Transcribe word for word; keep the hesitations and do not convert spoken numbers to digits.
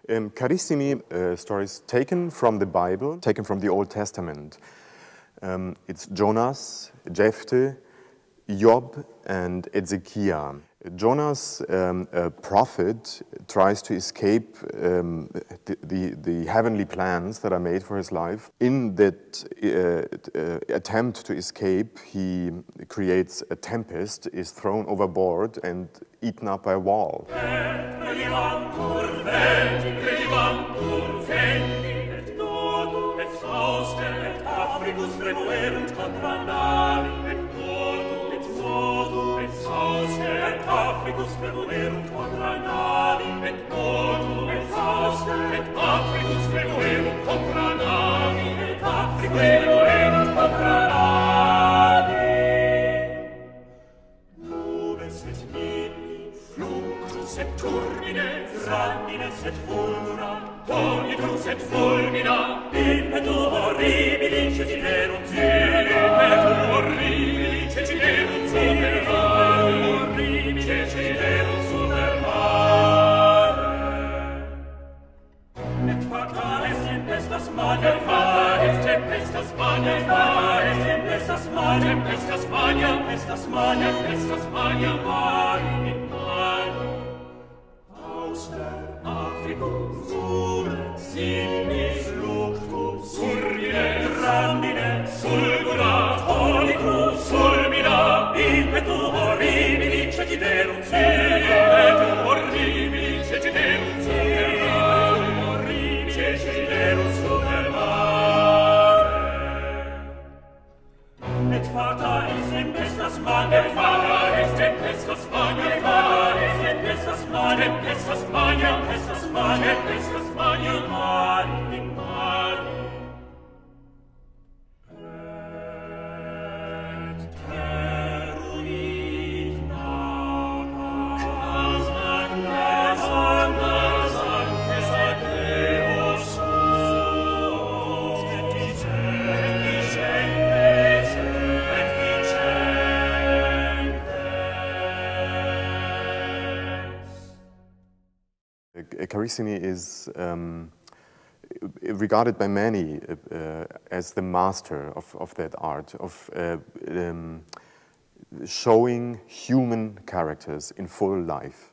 Um, Carissimi uh, stories taken from the Bible, taken from the Old Testament. Um, it's Jonas, Jephthah, Job, and Ezekiel. Jonas, um, a prophet, tries to escape um, the, the, the heavenly plans that are made for his life. In that uh, uh, attempt to escape, he creates a tempest, is thrown overboard and eaten up by a wall. Africus premoverunt contra navi, et motu, et fausta, et Africus premoverunt contra navi, et Africus premoverunt contra navi. Nubes et nimi, fluctus et turbine, grandines et fulgura, tonitrus et fulmina, impetu horribili, ceciderunt super, impetu horribili, ceciderunt super, Ceciderunt super mare. Et facta est tempestas mare, et facta est tempestas mare, et facta est tempestas mare, tempestas mare, tempestas mare, tempestas mare, mare in mare. Auster Africus sure, simni fluctus, surgine, grandine, fulgura, tonicus, fulmina, impetu horribili, ceciderunt impetu horribili, ceciderunt super horribili, ceciderunt super mare. Et fata est tempestas mare, et fata est tempestas mare, et fata est tempestas mare, tempestas mare, tempestas mare, tempestas mare, mare in mare. Carissimi is um, regarded by many uh, as the master of, of that art, of uh, um, showing human characters in full life.